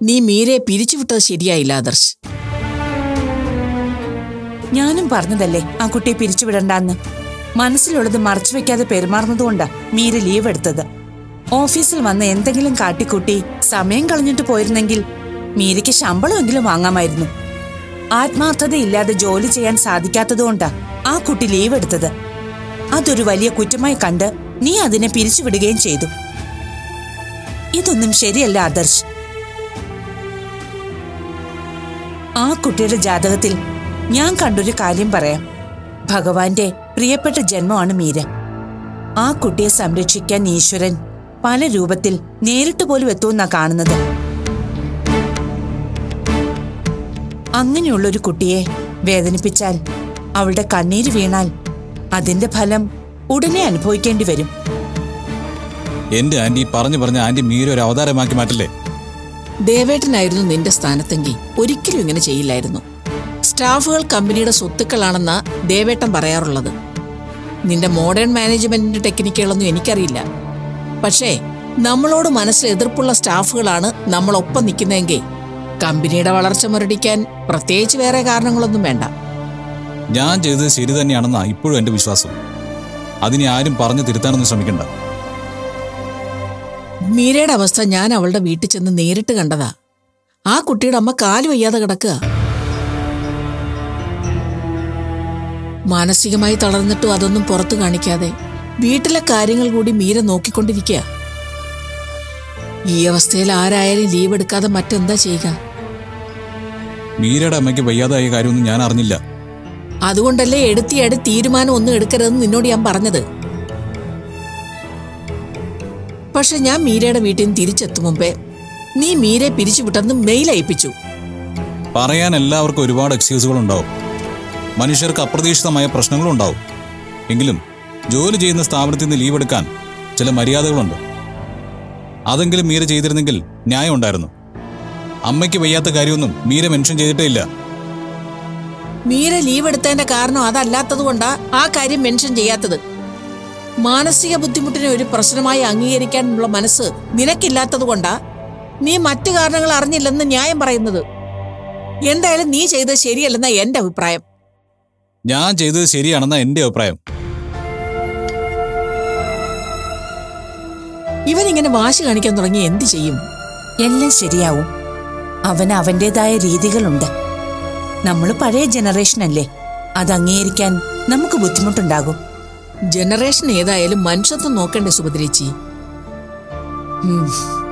നീ മീരയെ പിരിച്ചുവിട്ടത് ശരിയായില്ല ആദർശ്. ഞാനും പറഞ്ഞതല്ലേ ആ കുട്ടിയെ പിരിച്ചുവിടണ്ടെന്ന്. മനസ്സിലുള്ളത് മറച്ചു വെക്കാതെ പെരുമാറുന്നതുകൊണ്ടാ മീര ലീവ് എടുത്തത്. ഓഫീസിൽ വന്ന് എന്തെങ്കിലും കാട്ടിക്കൂട്ടി സമയം കളഞ്ഞിട്ട് പോയിരുന്നെങ്കിൽ മീരയ്ക്ക് ശമ്പളമെങ്കിലും വാങ്ങാമായിരുന്നു. ആത്മാർത്ഥതയില്ലാതെ ജോലി ചെയ്യാൻ സാധിക്കാത്തതുകൊണ്ടാ ആ കുട്ടി ലീവ് എടുത്തത്. അതൊരു വലിയ കുറ്റമായി കണ്ട് നീ അതിനെ പിരിച്ചുവിടുകയും ചെയ്തു. ഇതൊന്നും ശരിയല്ല ആദർശ്. ആ കുട്ടിയുടെ ജാതകത്തിൽ ഞാൻ കണ്ടൊരു കാര്യം പറയാം. ഭഗവാന്റെ പ്രിയപ്പെട്ട ജന്മമാണ് മീര. ആ കുട്ടിയെ സംരക്ഷിക്കാൻ ഈശ്വരൻ പല രൂപത്തിൽ നേരിട്ട് പോലും എത്തുമെന്നാ കാണുന്നത്. അങ്ങനെയുള്ളൊരു കുട്ടിയെ വേദനിപ്പിച്ചാൽ, അവളുടെ കണ്ണീര് വീണാൽ അതിന്റെ ഫലം ഉടനെ അനുഭവിക്കേണ്ടി വരും. എന്റെ ആന്റി പറഞ്ഞു ആന്റി മീര ഒരു അവതാരമാക്കി മാറ്റല്ലേ? ദേവേട്ടനായിരുന്നു നിന്റെ സ്ഥാനത്തെങ്കിൽ ഒരിക്കലും ഇങ്ങനെ ചെയ്യില്ലായിരുന്നു. സ്റ്റാഫുകൾ കമ്പനിയുടെ സ്വത്തുക്കളാണെന്നാ ദേവേട്ടൻ പറയാറുള്ളത്. നിന്റെ മോഡേൺ മാനേജ്മെന്റിന്റെ ടെക്നിക്കുകളൊന്നും എനിക്കറിയില്ല. പക്ഷേ നമ്മളോട് മനസ്സിൽ എതിർപ്പുള്ള സ്റ്റാഫുകളാണ് നമ്മളൊപ്പം നിൽക്കുന്നതെങ്കിൽ കമ്പനിയുടെ വളർച്ച മുരടിക്കാൻ പ്രത്യേകിച്ച് വേറെ കാരണങ്ങളൊന്നും വേണ്ട. ഞാൻ ചെയ്തത് ശരി തന്നെയാണെന്നാ ഇപ്പോഴും എന്റെ വിശ്വാസം. അതിനെ ആരും പറഞ്ഞു തിരുത്താനൊന്നും ശ്രമിക്കണ്ട. മീരയുടെ അവസ്ഥ ഞാൻ അവളുടെ വീട്ടിൽ ചെന്ന് നേരിട്ട് കണ്ടതാ. ആ കുട്ടിയുടെ അമ്മ കാല് വയ്യാതെ കിടക്കുക. മാനസികമായി തളർന്നിട്ടും അതൊന്നും പുറത്തു കാണിക്കാതെ വീട്ടിലെ കാര്യങ്ങൾ കൂടി മീര നോക്കിക്കൊണ്ടിരിക്കുക. ഈ അവസ്ഥയിൽ ആരായാലും ലീവ് എടുക്കാതെ മറ്റെന്താ ചെയ്യുക? മീരയുടെ അമ്മയ്ക്ക് വയ്യാതായ കാര്യമൊന്നും ഞാൻ അറിഞ്ഞില്ല. അതുകൊണ്ടല്ലേ എടുത്തിയാട് തീരുമാനം ഒന്നും എടുക്കരുതെന്ന് നിന്നോട് ഞാൻ പറഞ്ഞത്. പക്ഷെ ഞാൻ മീരയുടെ വീട്ടിൽ നിന്ന് തിരിച്ചെത്തും മുമ്പേ നീ മീരയെ പിരിച്ചുവിട്ടെന്ന് മെയിൽ അയപ്പിച്ചു. പറയാൻ എല്ലാവർക്കും ഒരുപാട് എക്സ്ക്യൂസുകളുണ്ടാവും. മനുഷ്യർക്ക് അപ്രതീക്ഷിതമായ പ്രശ്നങ്ങളും ഉണ്ടാവും. എങ്കിലും ജോലി ചെയ്യുന്ന സ്ഥാപനത്തിൽ നിന്ന് ലീവ് എടുക്കാൻ ചില മര്യാദകളുണ്ട്. അതെങ്കിലും മീര ചെയ്തിരുന്നെങ്കിൽ ന്യായം ഉണ്ടായിരുന്നു. അമ്മയ്ക്ക് വയ്യാത്ത കാര്യമൊന്നും മീര മെൻഷൻ ചെയ്തിട്ടേ ഇല്ല. മീര ലീവ് എടുത്തതിന്റെ കാരണം അതല്ലാത്തതുകൊണ്ടാ ആ കാര്യം മെൻഷൻ ചെയ്യാത്തത്. മാനസിക ബുദ്ധിമുട്ടിനെ ഒരു പ്രശ്നമായി അംഗീകരിക്കാനുള്ള മനസ്സ് നിനക്കില്ലാത്തതുകൊണ്ടാ നീ മറ്റു കാരണങ്ങൾ അറിഞ്ഞില്ലെന്ന് ന്യായം പറയുന്നത്. എന്തായാലും നീ ചെയ്തത് ശരിയല്ലെന്ന എന്റെ അഭിപ്രായം. ഞാൻ ചെയ്തത് ശരിയാണെന്ന എന്റെ അഭിപ്രായം. ഇവനിങ്ങനെ വാശി കാണിക്കാൻ തുടങ്ങി എന്ത് ചെയ്യും? എല്ലാം ശരിയാവും. അവന് അവന്റേതായ രീതികളുണ്ട്. നമ്മൾ പഴയ ജനറേഷനല്ലേ, അത് അംഗീകരിക്കാൻ നമുക്ക് ബുദ്ധിമുട്ടുണ്ടാകും. ജനറേഷൻ ഏതായാലും മനുഷ്യത്വം നോക്കണ്ടേ സുഭദ്രേച്ചി?